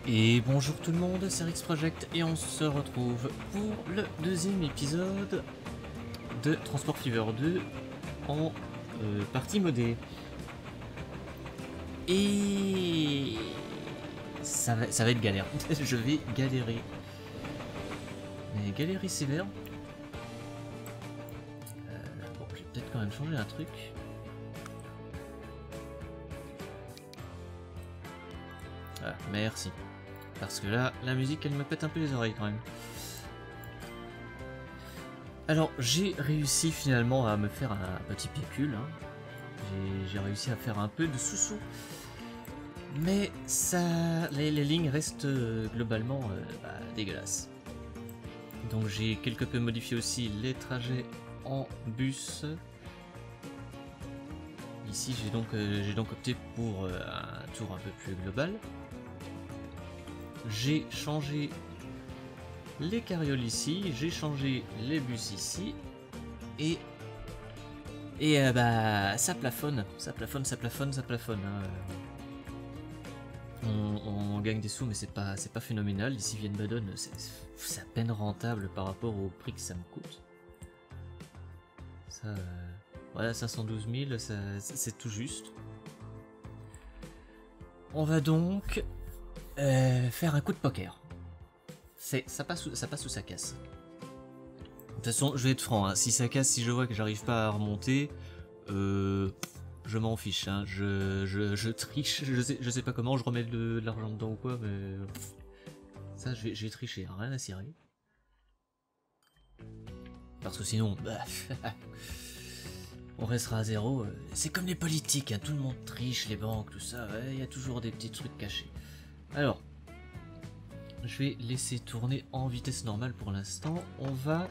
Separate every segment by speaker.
Speaker 1: Et bonjour tout le monde, c'est Rix Project et on se retrouve pour le deuxième épisode de Transport Fever 2 en partie modée. Et ça va être galère, je vais galérer. Mais galérer sévère. Bon, je vais peut-être quand même changer un truc. Ah, merci. Parce que là, la musique, elle me pète un peu les oreilles quand même. Alors, j'ai réussi finalement à me faire un petit pécule. Hein. J'ai réussi à faire un peu de sous-sous. Mais ça, les lignes restent globalement dégueulasses. Donc j'ai quelque peu modifié aussi les trajets en bus. Ici j'ai donc opté pour un tour un peu plus global. J'ai changé les carrioles ici, j'ai changé les bus ici, et ça plafonne. Hein. On gagne des sous, mais c'est pas phénoménal. Ici Vienne-Baden, c'est à peine rentable par rapport au prix que ça me coûte. Ça, voilà, 512 000, c'est tout juste. On va donc faire un coup de poker. Ça passe ou ça casse. De toute façon, je vais être franc, hein, si ça casse, si je vois que j'arrive pas à remonter, je m'en fiche, hein. Je triche, je sais pas comment, je remets de l'argent dedans ou quoi, mais ça je vais tricher, hein, rien à cirer. Parce que sinon, on restera à zéro. C'est comme les politiques, hein, tout le monde triche, les banques, tout ça, il y a toujours des petits trucs cachés. Alors, je vais laisser tourner en vitesse normale pour l'instant. On va...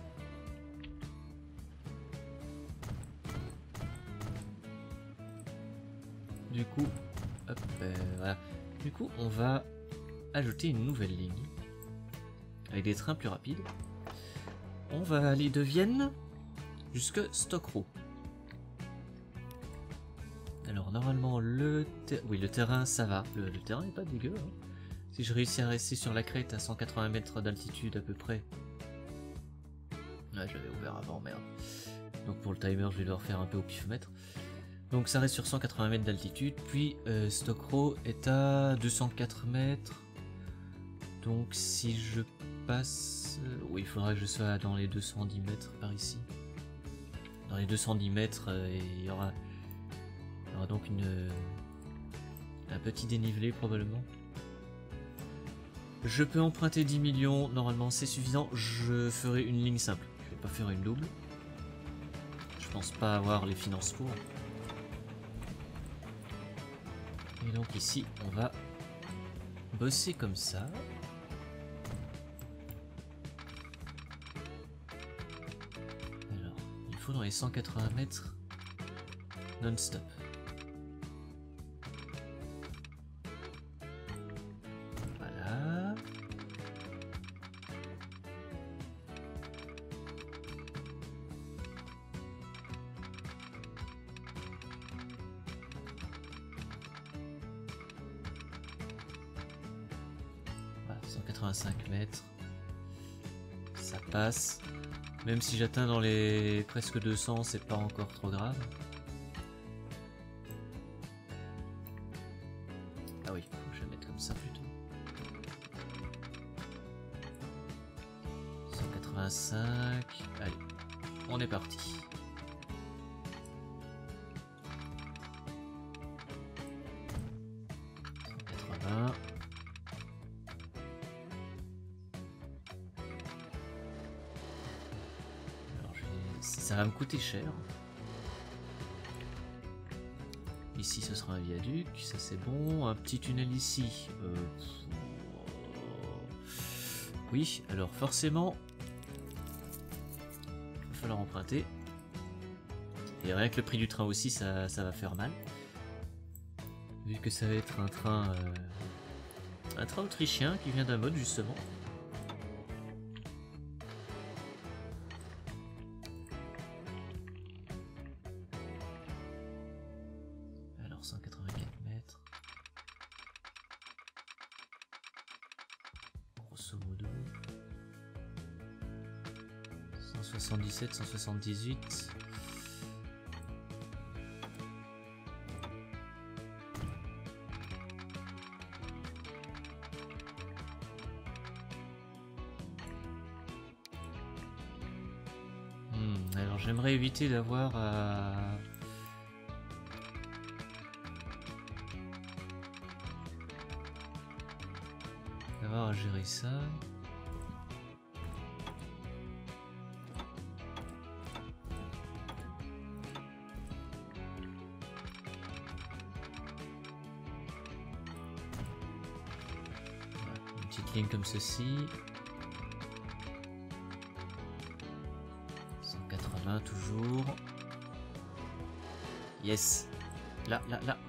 Speaker 1: Du coup, hop, voilà. Du coup, on va ajouter une nouvelle ligne avec des trains plus rapides. On va aller de Vienne jusque Stokrow. Alors normalement le terrain ça va, le terrain n'est pas dégueu. Hein. Si je réussis à rester sur la crête à 180 mètres d'altitude à peu près. Ouais, je l'avais ouvert avant, merde. Donc pour le timer je vais devoir faire un peu au pifomètre. Donc ça reste sur 180 mètres d'altitude, puis Stokrow est à 204 mètres. Donc si je passe... oui, il faudra que je sois dans les 210 mètres par ici. Dans les 210 mètres, il y aura donc un petit dénivelé probablement. Je peux emprunter 10 millions, normalement c'est suffisant. Je ferai une ligne simple, je vais pas faire une double. Je pense pas avoir les finances pour. Et donc ici on va bosser comme ça. Alors, il faut dans les 180 mètres non-stop. Voilà. Voilà, 185 mètres. Ça passe. Même si j'atteins dans les presque 200, c'est pas encore trop grave. Ah oui, je vais mettre comme ça plutôt. 185. Allez, on est parti. Ça va me coûter cher. Ici ce sera un viaduc, ça c'est bon. Un petit tunnel ici. Oui, alors forcément il va falloir emprunter. Et rien que le prix du train aussi, ça va faire mal. Vu que ça va être un train autrichien qui vient d'un mode justement. Alors 184 mètres. grosso modo. 177, 178. Alors j'aimerais éviter d'avoir à... gérer ça. Voilà, une petite ligne comme ceci. 180 toujours. Yes. Là.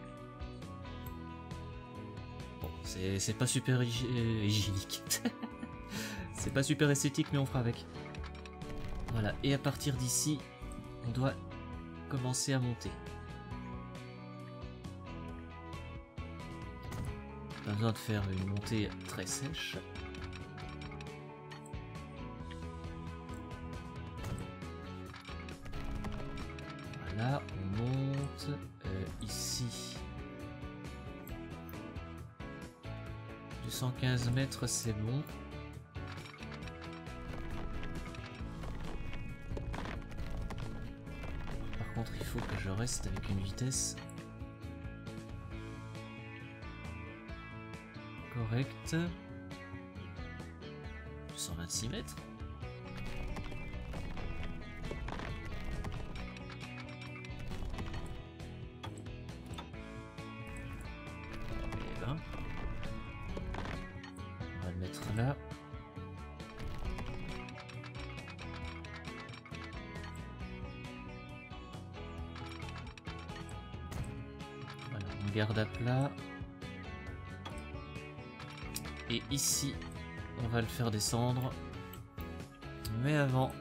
Speaker 1: C'est pas super hygiénique. C'est pas super esthétique, mais on fera avec. Voilà, et à partir d'ici, on doit commencer à monter. Pas besoin de faire une montée très sèche. Voilà, on monte ici. 215 mètres, c'est bon. Par contre, il faut que je reste avec une vitesse correcte. 226 mètres. Là. Voilà, on garde à plat. Et ici, on va le faire descendre. Mais avant...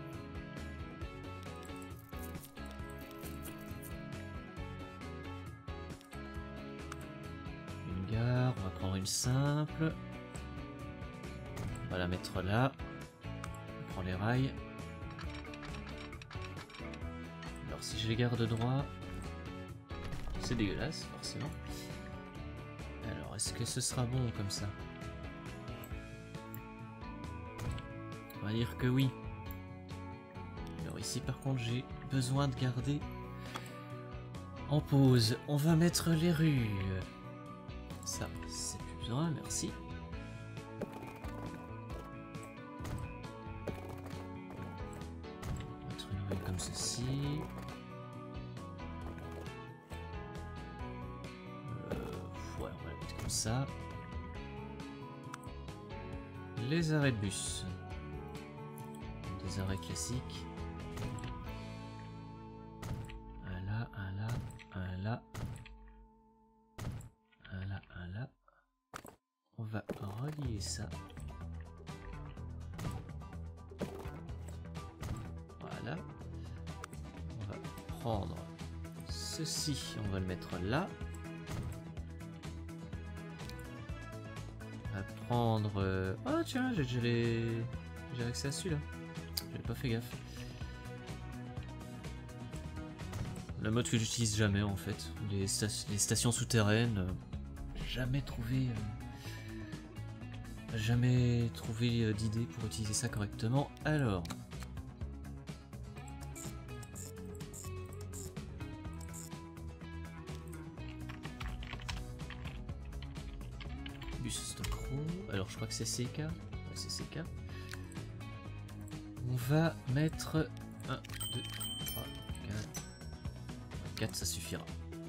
Speaker 1: une gare, on va prendre une simple. On va la mettre là. On prend les rails. Alors si je les garde droit, c'est dégueulasse forcément. Alors est-ce que ce sera bon comme ça? On va dire que oui. Alors ici par contre j'ai besoin de garder en pause. On va mettre les rues. Ça c'est plus besoin, merci. Comme ceci. Ouais, on va la mettre comme ça. Les arrêts de bus. Des arrêts classiques. Un là, un là, un là. Un là, un là. On va relier ça. Voilà. Prendre ceci, on va le mettre là. On va prendre... Oh tiens, j'ai accès à celui-là. J'ai pas fait gaffe. Le mode que j'utilise jamais en fait. Les stations souterraines, jamais trouvé d'idée pour utiliser ça correctement. Alors... alors je crois que c'est CK. Ouais, c'est CK. On va mettre 1, 2, 3, 4. 4 ça suffira.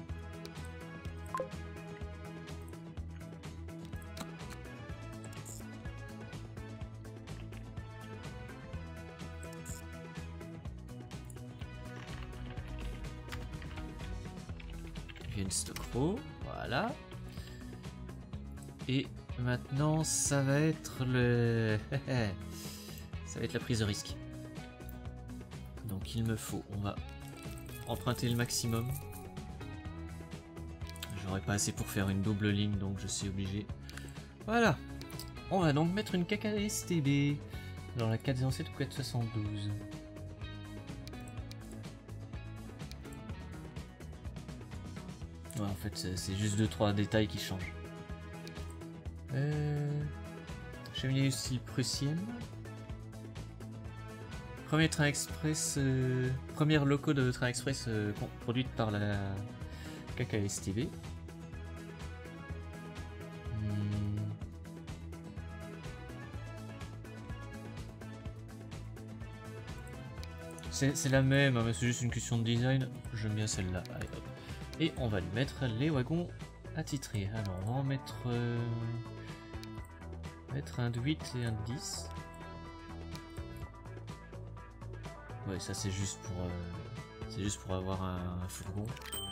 Speaker 1: Stockro, voilà. Et maintenant ça va être le ça va être la prise de risque. Donc il me faut, on va emprunter le maximum. J'aurais pas assez pour faire une double ligne donc je suis obligé. Voilà. On va donc mettre une KKSTB dans la 407 ou 472. Ouais, en fait, c'est juste 2-3 détails qui changent. Cheminée aussi prussienne. Premier train express, première loco de train express produite par la KKSTB. C'est la même, hein, mais c'est juste une question de design. J'aime bien celle-là. Et on va lui mettre les wagons attitrés. Alors on va en mettre, un de 8 et un de 10. Ouais, ça c'est juste pour avoir un fourgon.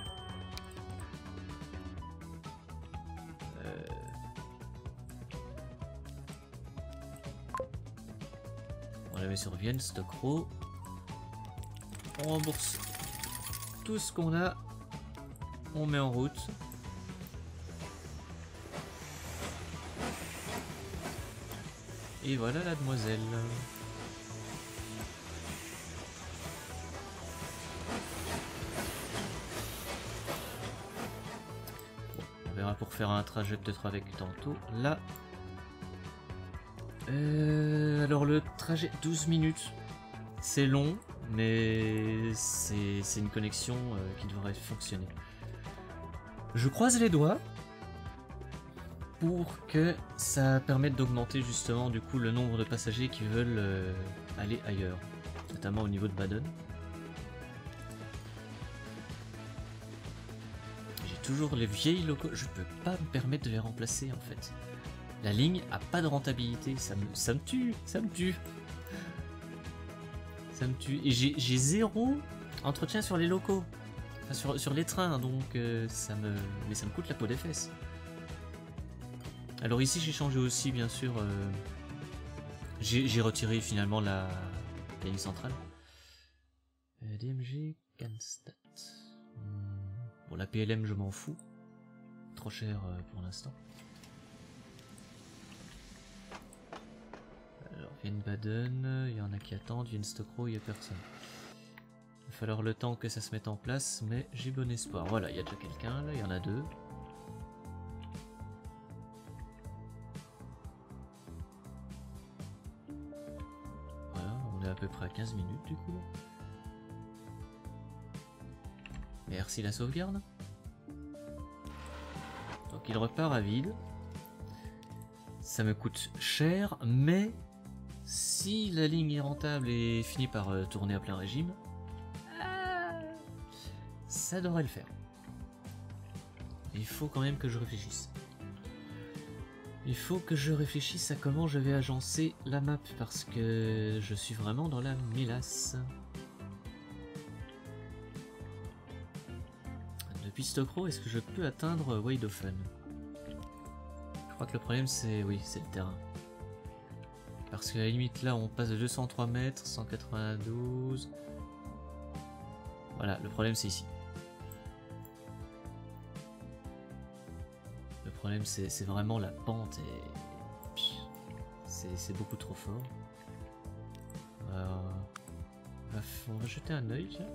Speaker 1: On la met sur Vienne, Stockrow. On rembourse tout ce qu'on a. On met en route. Et voilà la demoiselle. Bon, on verra pour faire un trajet peut-être avec tantôt. Là. Alors le trajet 12 minutes. C'est long, mais c'est une connexion qui devrait fonctionner. Je croise les doigts pour que ça permette d'augmenter justement du coup le nombre de passagers qui veulent aller ailleurs, notamment au niveau de Baden. J'ai toujours les vieilles locaux, je peux pas me permettre de les remplacer en fait. La ligne a pas de rentabilité, ça me tue, ça me tue. Ça me tue. Et j'ai 0 entretien sur les locaux. Enfin, sur les trains, donc mais ça me coûte la peau des fesses. Alors ici j'ai changé aussi bien sûr. J'ai retiré finalement la ligne centrale. DMG Cannstatt. Bon, la PLM je m'en fous. Trop cher pour l'instant. Alors Vienne Baden, il y en a qui attendent, Vienne Stockrow, il n'y a personne. Il va falloir le temps que ça se mette en place, mais j'ai bon espoir. Voilà, il y a déjà quelqu'un, là, il y en a 2. Voilà, on est à peu près à 15 minutes du coup. Merci la sauvegarde. Donc il repart à vide. Ça me coûte cher, mais si la ligne est rentable et finit par tourner à plein régime, ça devrait le faire. Il faut quand même que je réfléchisse. Il faut que je réfléchisse à comment je vais agencer la map parce que je suis vraiment dans la mélasse. Depuis Stockrow, est-ce que je peux atteindre Weidhofen? Je crois que le problème c'est oui, c'est le terrain. Parce qu'à la limite là on passe de 203 mètres, 192. Voilà, le problème c'est ici. Le problème c'est vraiment la pente et c'est beaucoup trop fort. On va jeter un œil. Tiens.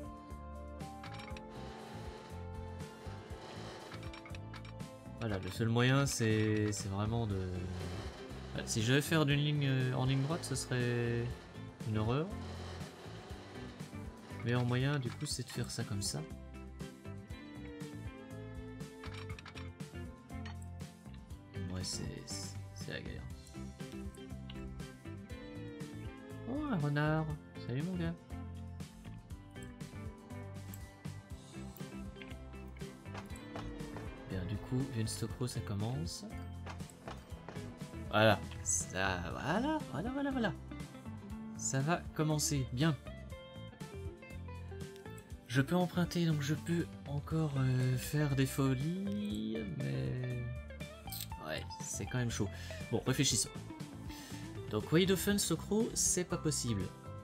Speaker 1: Voilà, le seul moyen c'est vraiment de... Voilà, si je devais faire d'une ligne en ligne droite, ce serait une horreur. Le meilleur moyen du coup c'est de faire ça comme ça. Ouais, c'est agréable. Oh, un renard. Salut mon gars. Bien, du coup, Vienne Stockrow, ça commence. Voilà. Ça, voilà. Ça va commencer. Bien. Je peux emprunter, donc je peux encore faire des folies, mais... Ouais, c'est quand même chaud. Bon, réfléchissons. Donc, Weidhofen, Stockrow, c'est pas possible.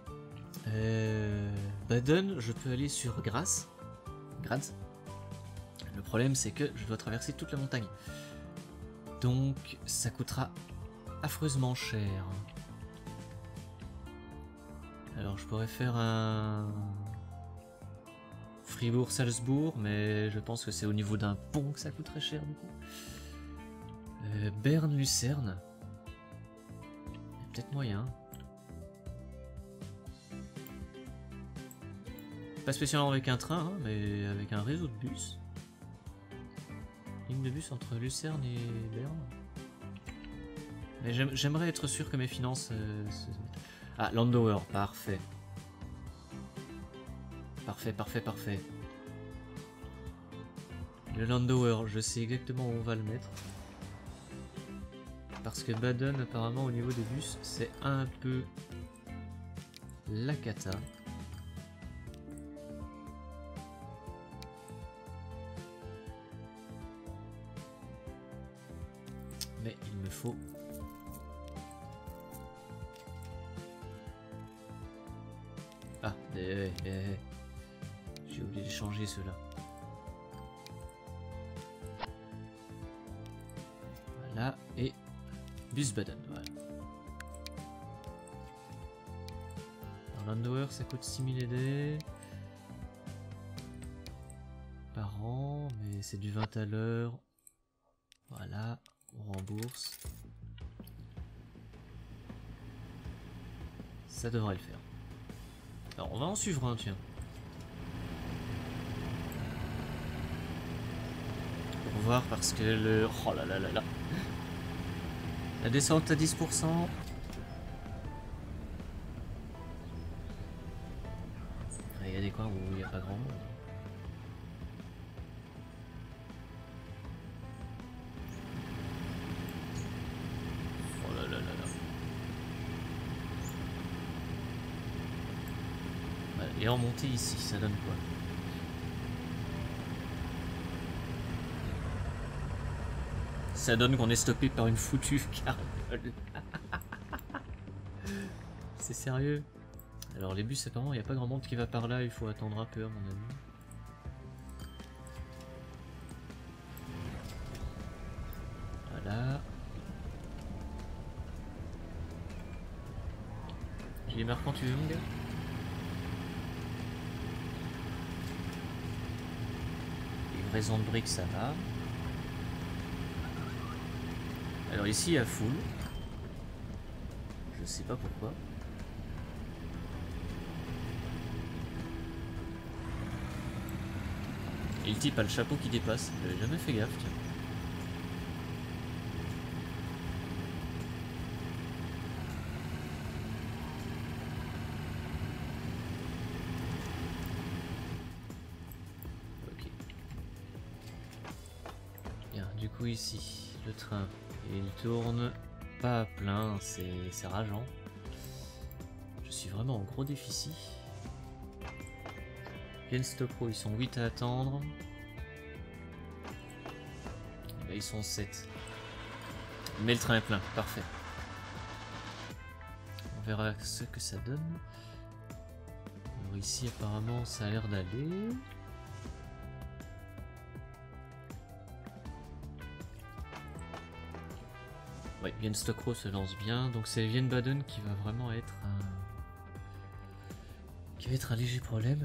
Speaker 1: Baden, je peux aller sur Graz. Le problème, c'est que je dois traverser toute la montagne. Donc, ça coûtera affreusement cher. Alors je pourrais faire un Fribourg-Salzbourg, mais je pense que c'est au niveau d'un pont que ça coûte très cher du coup. Berne-Lucerne. Peut-être moyen. Pas spécialement avec un train, hein, mais avec un réseau de bus. Ligne de bus entre Lucerne et Berne. Mais j'aimerais être sûr que mes finances... Ah, Landauer, parfait. Parfait, parfait, parfait. Le Landauer, je sais exactement où on va le mettre. Parce que Baden, apparemment, au niveau des bus, c'est un peu la cata. Mais il me faut... Ah, j'ai oublié de changer ceux-là. Voilà, et Wiesbaden, voilà. Alors Landauer, ça coûte 6000 ED par an, mais c'est du 20 à l'heure. Voilà, on rembourse. Ça devrait le faire. Alors on va en suivre un, tiens. Pour voir, parce que le... Oh là là là là. La descente à 10%. Il y a des coins où il n'y a pas grand monde. Oh là là là là. Et en montée ici, ça donne quoi? Ça donne qu'on est stoppé par une foutue carriole. C'est sérieux? Alors les bus apparemment il n'y a pas grand monde qui va par là, il faut attendre un peu à mon avis. Voilà. J'ai marqué quand tu veux mon gars. Livraison de briques ça va. Alors ici il y a full. Je sais pas pourquoi. Et le type a le chapeau qui dépasse. J'avais jamais fait gaffe, tiens. Ok. Bien, du coup ici, le train, il tourne pas à plein, c'est rageant. Je suis vraiment en gros déficit. Genstopro, ils sont 8 à attendre. Et là, ils sont 7. Mais le train est plein, parfait. On verra ce que ça donne. Alors ici, apparemment, ça a l'air d'aller. Ouais, Genstopro se lance bien. Donc c'est Wiesbaden qui va vraiment être un léger problème.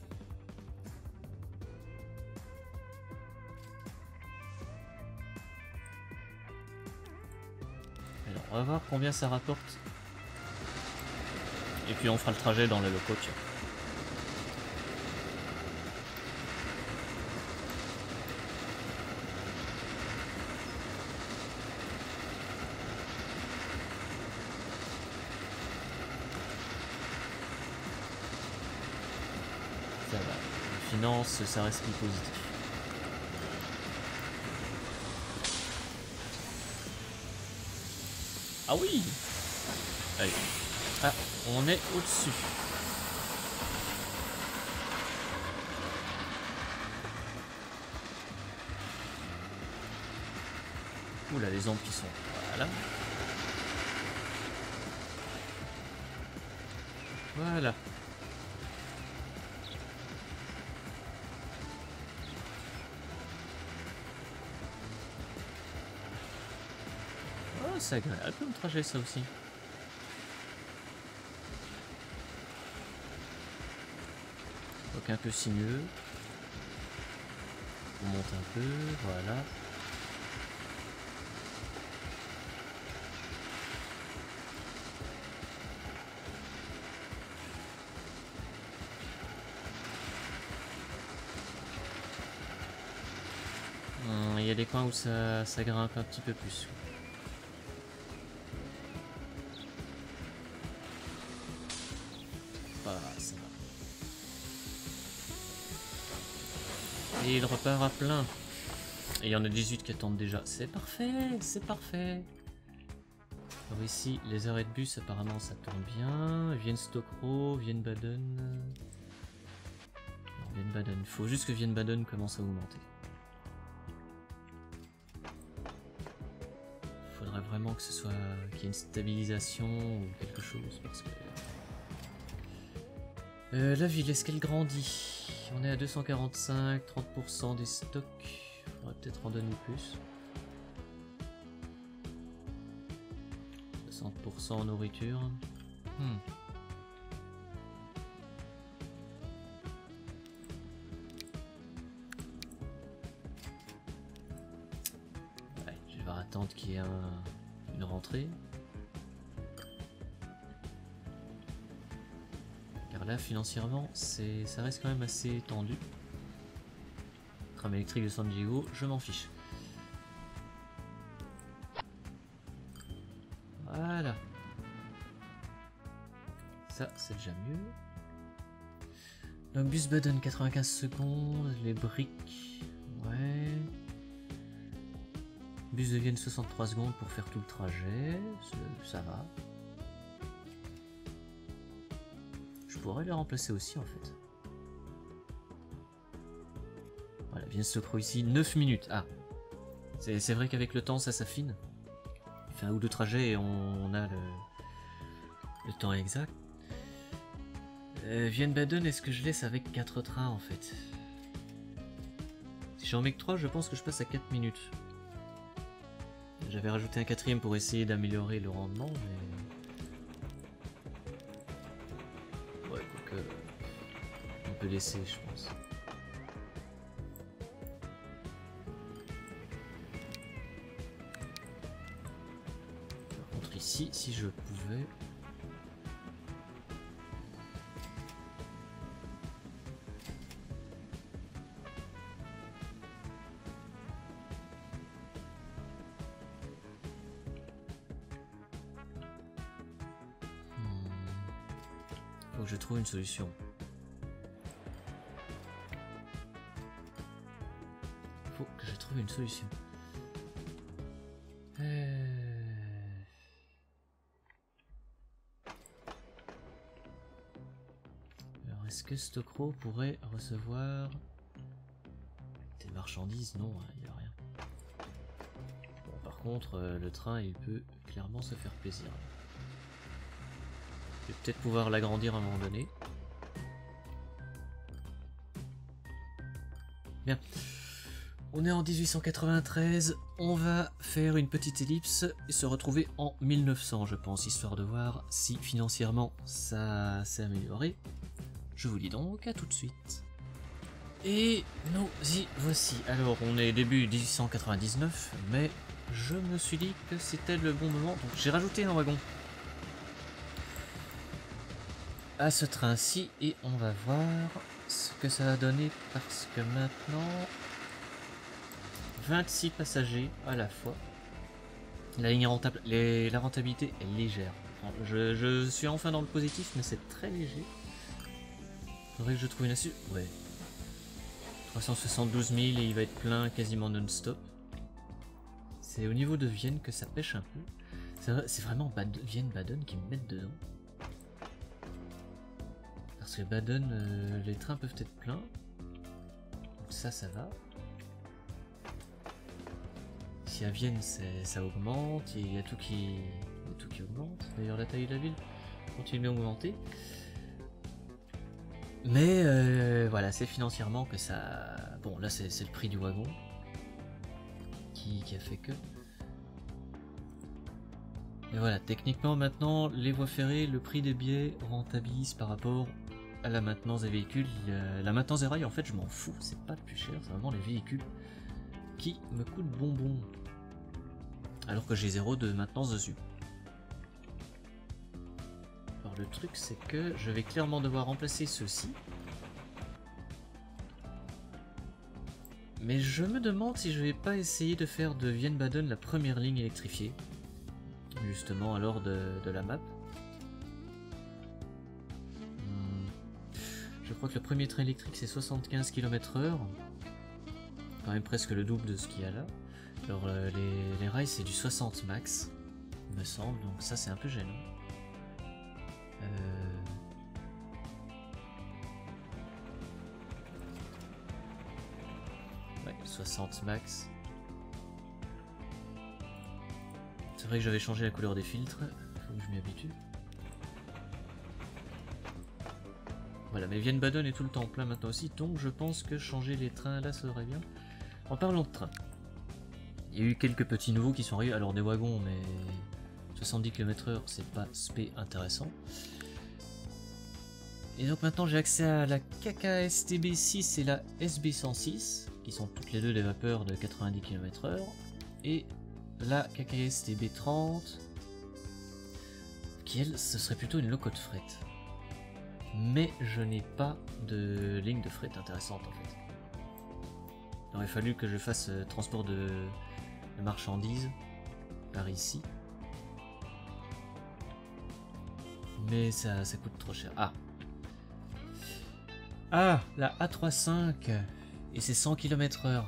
Speaker 1: On va voir combien ça rapporte. Et puis on fera le trajet dans les locaux. Tiens. Ça va. Les finances, ça reste plus positif. Ah oui! Allez. Ah, on est au-dessus. Oula, les ombres qui sont... Voilà. Voilà. c'est agréable comme trajet ça aussi. Donc un peu sinueux. On monte un peu, voilà. Il y a des coins où ça grimpe un petit peu plus. Voilà, ça va. Et il repart à plein. Et il y en a 18 qui attendent déjà. C'est parfait, c'est parfait. Alors ici, les arrêts de bus, apparemment ça tourne bien. Vienne-Stockrow, Vienne-Baden. Vienne-Baden, il faut juste que Vienne-Baden commence à augmenter. Il faudrait vraiment que ce soit qu'il y ait une stabilisation ou quelque chose parce que la ville, est-ce qu'elle grandit? On est à 245, 30% des stocks. Il faudrait peut-être en donner plus. 60% en nourriture. Ouais, je vais attendre qu'il y ait une rentrée. Car là, financièrement, ça reste quand même assez tendu. Tram électrique de San Diego, je m'en fiche. Voilà. Ça, c'est déjà mieux. Donc, bus Baden, 95 secondes. Les briques. Ouais. Bus de Vienne, 63 secondes pour faire tout le trajet. Ça va. Je pourrais les remplacer aussi, en fait. Voilà, Vienne-Stockrow ici. 9 minutes. Ah. C'est vrai qu'avec le temps, ça s'affine. Il fait un ou deux trajets et on a le temps exact. Vienne-Baden, est-ce que je laisse avec 4 trains en fait? Si j'en mets que 3, je pense que je passe à 4 minutes. J'avais rajouté un quatrième pour essayer d'améliorer le rendement, mais... Ouais, quoique... On peut laisser, je pense. Par contre ici, si je pouvais... Faut que je trouve une solution. Faut que je trouve une solution. Alors, est-ce que Stockrow pourrait recevoir des marchandises? Non, il n'y a rien. Bon, par contre, le train, il peut clairement se faire plaisir. Je vais peut-être pouvoir l'agrandir à un moment donné. Bien. On est en 1893. On va faire une petite ellipse et se retrouver en 1900, je pense, histoire de voir si financièrement ça s'est amélioré. Je vous dis donc à tout de suite. Et nous y voici. Alors, on est début 1899, mais je me suis dit que c'était le bon moment. Donc, j'ai rajouté un wagon à ce train-ci et on va voir ce que ça va donner parce que maintenant 26 passagers à la fois. La ligne rentable, la rentabilité est légère. Enfin, je suis enfin dans le positif, mais c'est très léger. Faudrait que je trouve une astuce. Ouais. 372 000 et il va être plein quasiment non-stop. C'est au niveau de Vienne que ça pêche un peu. C'est vraiment Vienne-Baden qui me mettent dedans. Parce que Baden, les trains peuvent être pleins. Donc ça va. Si à Vienne ça augmente, il y a tout qui augmente. D'ailleurs la taille de la ville continue à augmenter. Mais voilà, c'est financièrement que ça... Bon là c'est le prix du wagon qui a fait que... Et voilà, techniquement maintenant, les voies ferrées, le prix des billets rentabilise par rapport à la maintenance des véhicules. La maintenance des rails, en fait, je m'en fous, c'est pas le plus cher, c'est vraiment les véhicules qui me coûtent bonbon. Alors que j'ai 0 de maintenance dessus. Alors le truc, c'est que je vais clairement devoir remplacer ceux-ci. Mais je me demande si je vais pas essayer de faire de Wiesbaden la première ligne électrifiée. Justement alors de la map. Je crois que le premier train électrique c'est 75 km/h. Quand même presque le double de ce qu'il y a là. Alors les rails c'est du 60 max, il me semble, donc ça c'est un peu gênant. Ouais, 60 max. C'est vrai que j'avais changé la couleur des filtres, faut que je m'y habitue. Voilà, mais Wiesbaden est tout le temps plein maintenant aussi, donc je pense que changer les trains là serait bien. En parlant de train, il y a eu quelques petits nouveaux qui sont arrivés, alors des wagons, mais 70 km/h c'est pas spé intéressant. Et donc maintenant j'ai accès à la KKSTB6 et la SB106, qui sont toutes les deux des vapeurs de 90 km/h, et la KKSTB30, qui elle, ce serait plutôt une loco de fret. Mais je n'ai pas de ligne de fret intéressante en fait. Il aurait fallu que je fasse transport de marchandises par ici. Mais ça coûte trop cher. Ah, la A35 et c'est 100 km/h.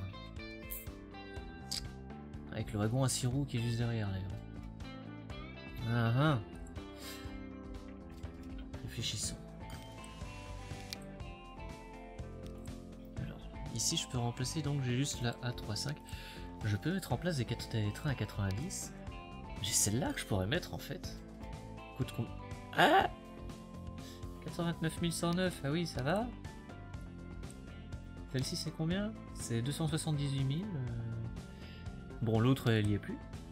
Speaker 1: Avec le wagon à 6 roues qui est juste derrière d'ailleurs. Réfléchissons. Alors, ici je peux remplacer, donc j'ai juste la A35. Je peux mettre en place des trains à 90. J'ai celle-là que je pourrais mettre en fait. Coûte combien? Ah, 89 109, ah oui ça va. Celle-ci c'est combien? C'est 278 000. Bon, l'autre elle y est plus.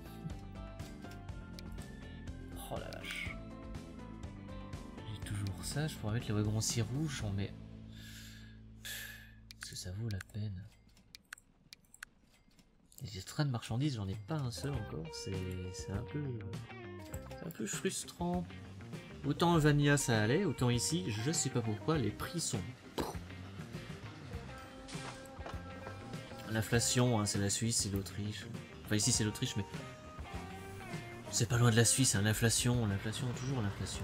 Speaker 1: Oh la vache. J'ai toujours ça, je pourrais mettre les wagons 6 rouges, j'en mets. Est-ce que ça vaut la peine? Les trains de marchandises, j'en ai pas un seul encore, c'est un peu frustrant. Autant Vanilla ça allait, autant ici, je sais pas pourquoi, les prix sont... L'inflation, hein, c'est la Suisse, c'est l'Autriche. Enfin ici c'est l'Autriche, mais c'est pas loin de la Suisse, hein, l'inflation, toujours l'inflation.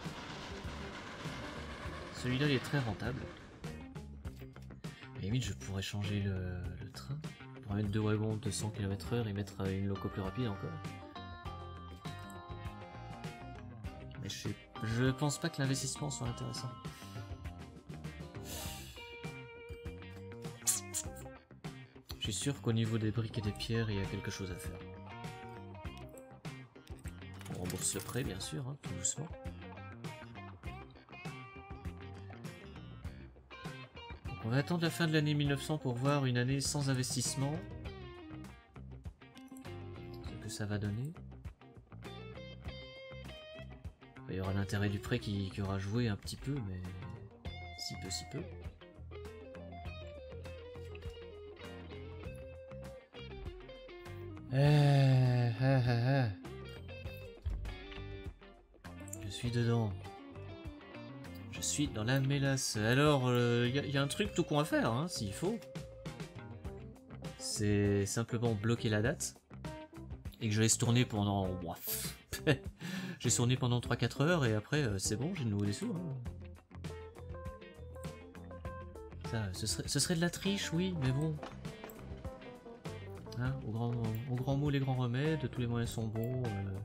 Speaker 1: Celui-là il est très rentable. À la limite je pourrais changer le train. Je pourrais mettre 2 wagons de 100 km/h et mettre une loco plus rapide encore. Mais je pense pas que l'investissement soit intéressant. Je suis sûr qu'au niveau des briques et des pierres, il y a quelque chose à faire. On rembourse le prêt, bien sûr, hein, tout doucement. Donc on va attendre la fin de l'année 1900 pour voir une année sans investissement. Ce que ça va donner. Il y aura l'intérêt du prêt qui aura joué un petit peu, mais si peu. Je suis dedans. Je suis dans la mélasse. Alors, y a un truc tout con à faire, hein, s'il faut. C'est simplement bloquer la date. Et que je laisse tourner pendant... J'ai tourné pendant 3-4 heures et après, c'est bon, j'ai de nouveau des sous. Hein. Ça, ce serait de la triche, oui, mais bon. Hein, au grand mot, les grands remèdes, tous les moyens sont bons.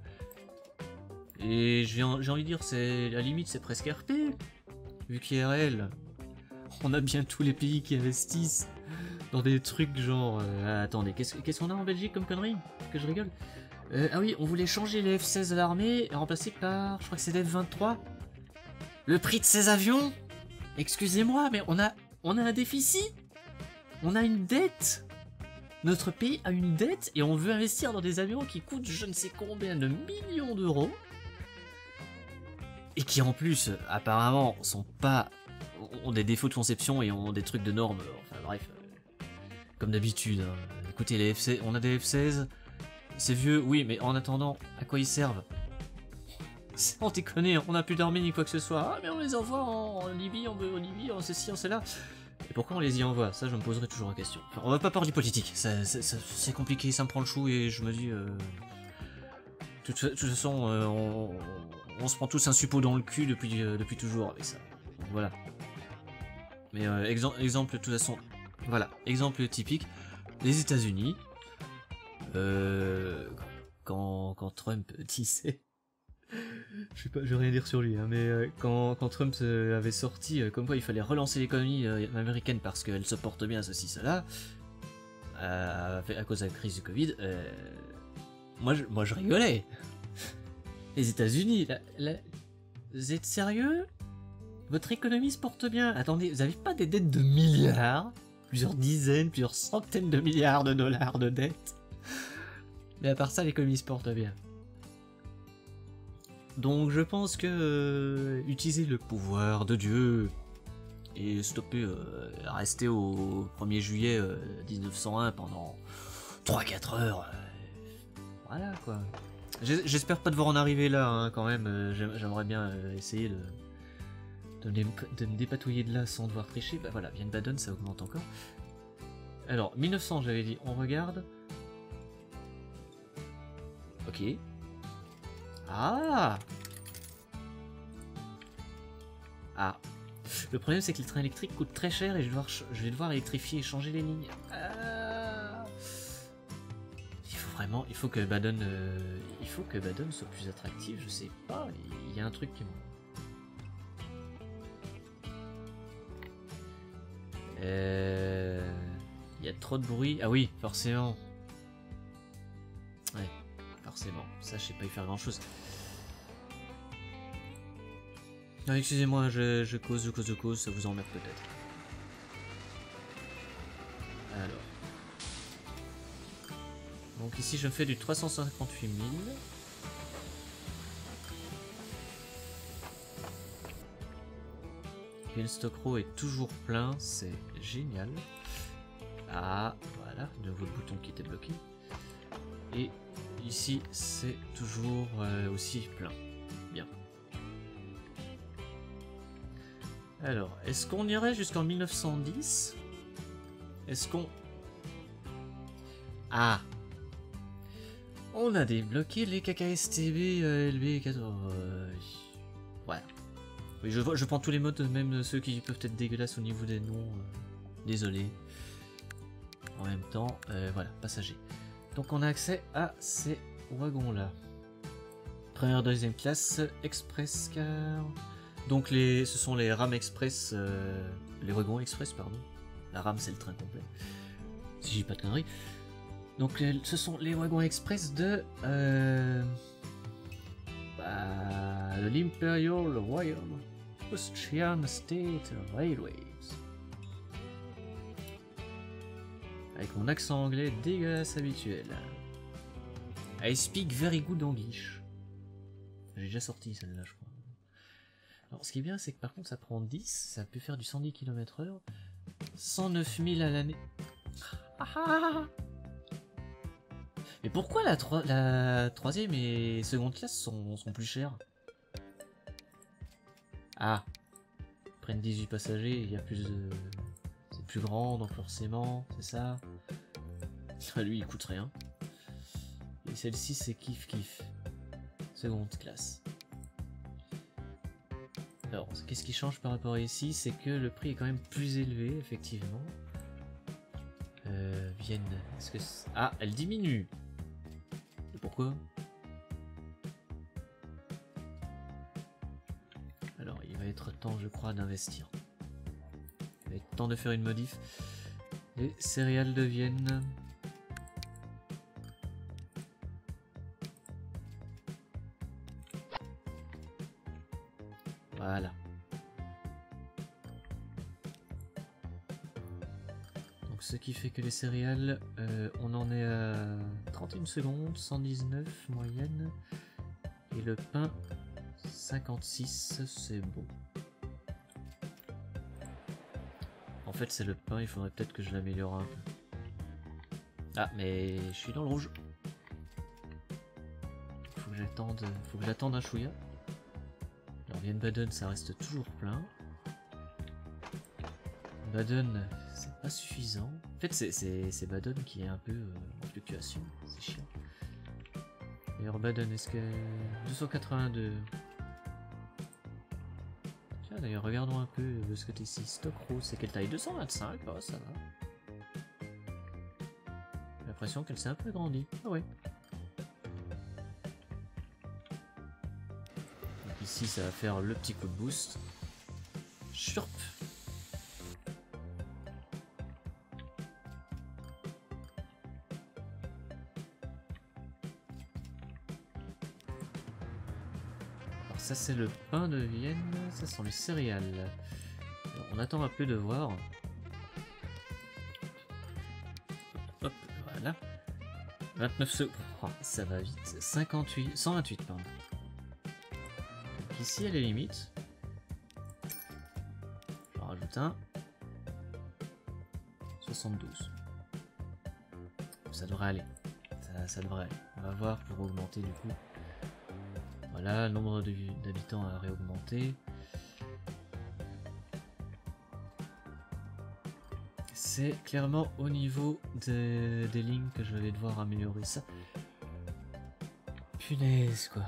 Speaker 1: Et j'ai envie de dire, c'est à la limite, c'est presque RP. Vu qu'IRL, on a bien tous les pays qui investissent dans des trucs genre... attendez, qu'est-ce qu'on a en Belgique comme connerie? Que je rigole. Ah oui, on voulait changer les F-16 de l'armée et remplacer par, je crois que c'est les F-23. Le prix de ces avions? Excusez-moi, mais on a un déficit? On a une dette? Notre pays a une dette et on veut investir dans des avions qui coûtent je ne sais combien de millions d'euros. Et qui en plus, apparemment, sont pas... ont des défauts de conception et ont des trucs de normes. Enfin bref, comme d'habitude. Hein. Écoutez, les F16, on a des F16, c'est vieux, oui, mais en attendant, à quoi ils servent? On déconne, on n'a plus d'armée ni quoi que ce soit. Ah, mais on les envoie en Libye, en Bolivie, en ceci, en cela. Et pourquoi on les y envoie? Ça, je me poserai toujours la question. Enfin, on va pas parler politique, c'est compliqué, ça me prend le chou et je me dis... De toute façon, on se prend tous un suppôt dans le cul depuis toujours avec ça. Donc, voilà. Mais exemple, de toute façon, voilà, exemple typique, les États-Unis, quand Trump disait... Je vais rien dire sur lui, hein, mais quand Trump avait sorti comme quoi il fallait relancer l'économie américaine parce qu'elle se porte bien, ceci, cela, à cause de la crise du Covid, moi je rigolais. Les États-Unis, vous êtes sérieux? Votre économie se porte bien? Attendez, vous avez pas des dettes de milliards? Plusieurs dizaines, plusieurs centaines de milliards de dollars de dettes? Mais à part ça, l'économie se porte bien. Donc je pense que utiliser le pouvoir de Dieu et stopper, rester au 1er juillet 1901 pendant 3-4 heures, voilà quoi. J'espère pas devoir en arriver là hein, quand même, j'aimerais bien essayer de me dépatouiller de là sans devoir tricher. Bah voilà, Vienne Baden ça augmente encore. Alors 1900 j'avais dit, on regarde. Ok. Ah. Ah. Le problème c'est que les trains électriques coûtent très cher et je vais devoir électrifier et changer les lignes. Ah. Il faut que Baden soit plus attractif, je sais pas, il y a un truc qui me... Il y a trop de bruit. Ah oui, forcément. Ouais, forcément. Ça, je sais pas y faire grand chose. Non, excusez-moi, je cause, ça vous emmerde peut-être. Alors. Donc ici, je fais du 358 000. Le stock row est toujours plein, c'est génial. Ah, voilà, de nouveau le bouton qui était bloqué. Et ici, c'est toujours aussi plein. Bien. Alors, est-ce qu'on irait jusqu'en 1910? Est-ce qu'on... Ah! On a débloqué les KKSTB LB14. Voilà. Oui, je prends tous les modes, même ceux qui peuvent être dégueulasses au niveau des noms. Désolé. En même temps, voilà, passager. Donc on a accès à ces wagons-là. Première, deuxième classe, express car... Donc ce sont les rames express, les wagons express, pardon. La rame c'est le train complet. Si j'ai pas de conneries. Donc ce sont les wagons express de... l'Imperial Royal Austrian State Railways. Avec mon accent anglais dégueulasse habituel. I speak very good English. J'ai déjà sorti celle-là, je crois. Alors, ce qui est bien, c'est que par contre, ça prend 10, ça peut faire du 110 km/h, 109 000 à l'année. Mais pourquoi la troisième et seconde classe sont plus chères? Ah, ils prennent 18 passagers, il y a plus de... C'est plus grand, donc forcément, c'est ça. Lui, il coûte rien. Et celle-ci, c'est kiff kiff. Seconde classe. Alors, qu'est-ce qui change par rapport à ici? C'est que le prix est quand même plus élevé, effectivement. Vienne. Est-ce que ah, elle diminue. Et pourquoi? Alors, il va être temps, je crois, d'investir. Il va être temps de faire une modif. Les céréales de Vienne. Voilà. Donc Donc ce qui fait que les céréales, on en est à 31 secondes, 119 moyenne. Et le pain, 56, c'est beau. En fait c'est le pain, il faudrait peut-être que je l'améliore un peu. Ah mais je suis dans le rouge. Faut que j'attende un chouïa. Alors Wiesbaden ça reste toujours plein. Baden c'est pas suffisant. En fait c'est Baden qui est un peu en fluctuation, c'est chiant. D'ailleurs Baden est-ce que... 282. Tiens d'ailleurs regardons un peu de ce côté-ci. Stock Rose c'est quelle taille? 225, oh, ça va. J'ai l'impression qu'elle s'est un peu agrandie. Ah ouais. Donc ici ça va faire le petit coup de boost. Churp. Ça c'est le pain de Vienne, ça sont les céréales. Alors, on attend un peu de voir. Hop, voilà. 29 secondes. Oh, ça va vite. 58, 128 pardon. Donc ici elle est limite. J'en rajoute un. 72. Ça devrait aller. Ça devrait aller. On va voir pour augmenter du coup. Voilà, le nombre d'habitants a réaugmenté. C'est clairement au niveau des lignes que je vais devoir améliorer ça. Punaise quoi.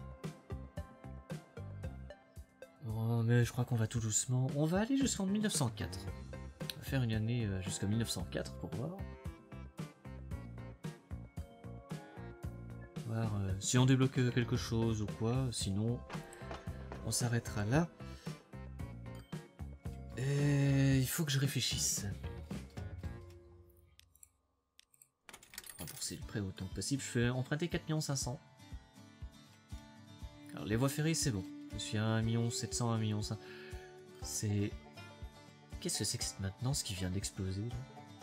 Speaker 1: Oh, mais je crois qu'on va tout doucement. On va aller jusqu'en 1904. On va faire une année jusqu'en 1904 pour voir. Si on débloque quelque chose ou quoi, sinon on s'arrêtera là. Et il faut que je réfléchisse. Rembourser le prêt autant que possible. Je vais emprunter 4 500 000. Alors les voies ferrées c'est bon. Je suis à 1 700 000, 1 500 000. C'est... Qu'est-ce que c'est que cette maintenance qui vient d'exploser là?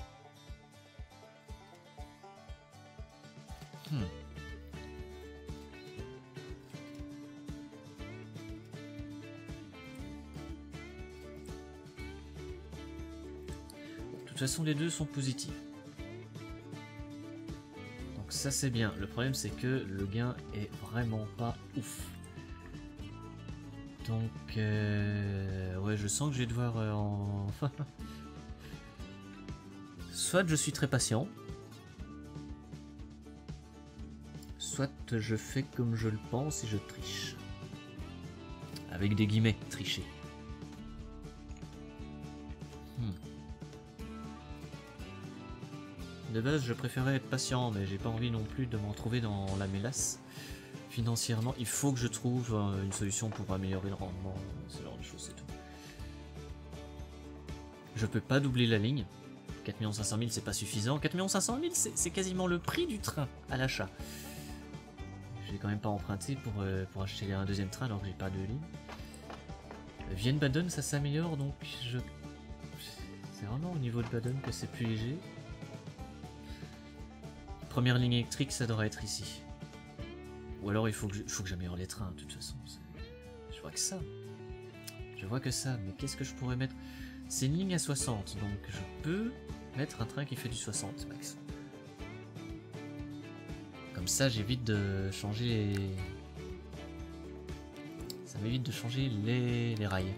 Speaker 1: De toute façon les deux sont positifs. Donc ça c'est bien. Le problème c'est que le gain est vraiment pas ouf. Donc ouais je sens que je vais devoir enfin... Soit je suis très patient. Soit je fais comme je le pense et je triche. Avec des guillemets, tricher. De base, je préférais être patient, mais j'ai pas envie non plus de m'en trouver dans la mélasse. Financièrement, il faut que je trouve une solution pour améliorer le rendement, ce genre de choses, c'est tout. Je peux pas doubler la ligne. 4 500 000, c'est pas suffisant. 4 500 000, c'est quasiment le prix du train à l'achat. Je vais quand même pas emprunter pour acheter un deuxième train alors que j'ai pas de ligne. Vienne-Baden, ça s'améliore, donc je... C'est vraiment au niveau de Baden que c'est plus léger. Première ligne électrique, ça devrait être ici. Ou alors il faut que j'améliore les trains, de toute façon. Je vois que ça. Je vois que ça, mais qu'est-ce que je pourrais mettre? C'est une ligne à 60, donc je peux mettre un train qui fait du 60 max. Comme ça, j'évite de changer les... Ça m'évite de changer les rails.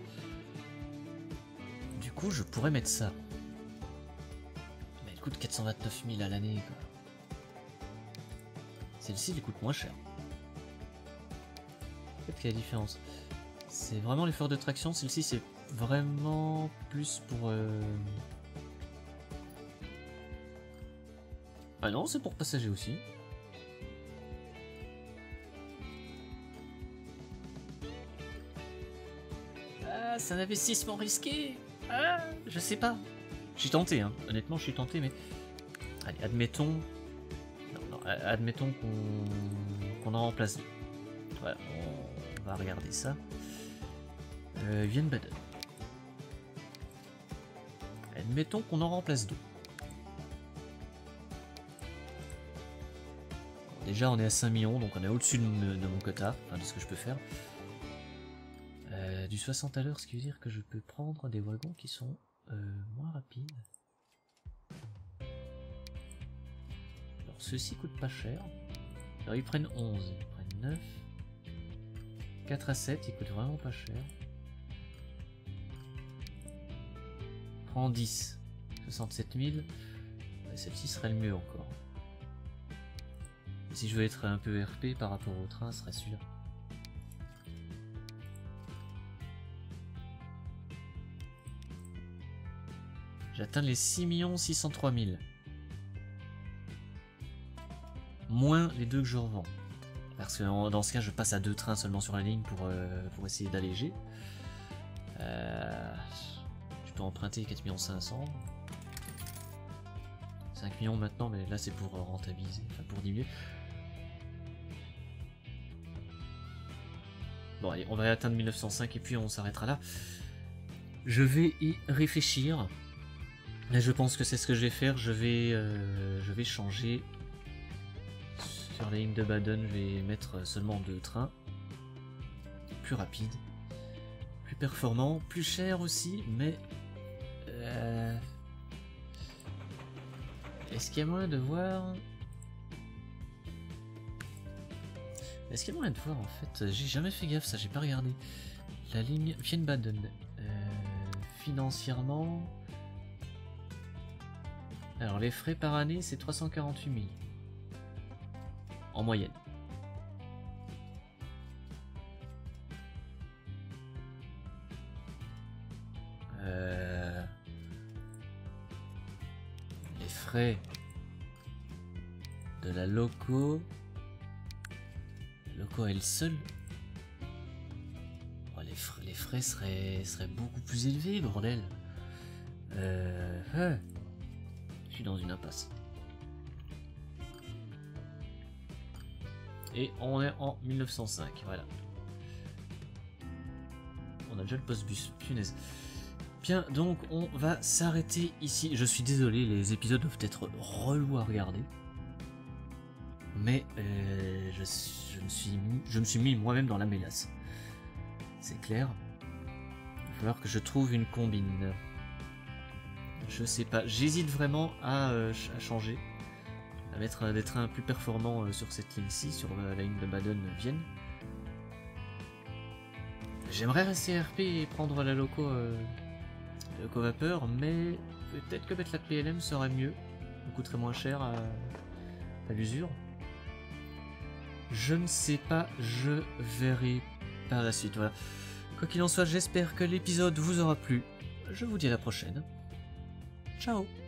Speaker 1: Du coup, je pourrais mettre ça. Mais elle coûte 429 000 à l'année, quoi. Celle-ci, elle coûte moins cher. Peut-être qu'il y a la différence. C'est vraiment l'effort de traction. Celle-ci, c'est vraiment plus pour... Ah non, c'est pour passagers aussi. Ah, c'est un investissement risqué. Ah, je sais pas. Je suis tenté, hein. Honnêtement, je suis tenté, mais... Allez, admettons... Admettons qu'on en remplace deux. Voilà, on va regarder ça. Wiesbaden. Admettons qu'on en remplace deux. Déjà on est à 5 millions, donc on est au-dessus de mon quota, enfin de ce que je peux faire. Du 60 à l'heure, ce qui veut dire que je peux prendre des wagons qui sont moins rapides. Alors ceux-ci coûtent pas cher. Alors ils prennent 11, ils prennent 9. 4 à 7, ils coûtent vraiment pas cher. Prends 10, 67 000. Celle-ci serait le mieux encore. Et si je veux être un peu RP par rapport au train, ce serait celui-là. J'atteins les 6 603 000. Moins les deux que je revends. Parce que dans ce cas, je passe à 2 trains seulement sur la ligne pour essayer d'alléger. Je peux emprunter 4 500 000. 5 millions maintenant, mais là c'est pour rentabiliser, enfin pour diminuer. Bon allez, on va atteindre 1905 et puis on s'arrêtera là. Je vais y réfléchir. Là je pense que c'est ce que je vais faire. Je vais changer. Sur la ligne de Baden, je vais mettre seulement 2 trains. Plus rapide. Plus performant. Plus cher aussi, mais... Est-ce qu'il y a moyen de voir... Est-ce qu'il y a moyen de voir en fait? J'ai jamais fait gaffe, ça j'ai pas regardé. La ligne Vienne-Baden. Financièrement... Alors les frais par année c'est 348 000. En moyenne. Les frais de la loco. Loco elle seule. Oh, les frais seraient beaucoup plus élevés, bordel. Je suis dans une impasse. Et on est en 1905, voilà. On a déjà le post-bus, punaise. Bien, donc on va s'arrêter ici. Je suis désolé, les épisodes doivent être relous à regarder. Mais je me suis mis moi-même dans la mélasse. C'est clair. Il va falloir que je trouve une combine. Je sais pas, j'hésite vraiment à changer. À mettre des trains plus performants sur cette ligne-ci, sur la ligne de Baden-Vienne. J'aimerais rester RP et prendre la loco vapeur, mais peut-être que mettre la PLM serait mieux. Ça coûterait moins cher à l'usure. Je ne sais pas, je verrai par la suite. Voilà. Quoi qu'il en soit, j'espère que l'épisode vous aura plu. Je vous dis à la prochaine. Ciao!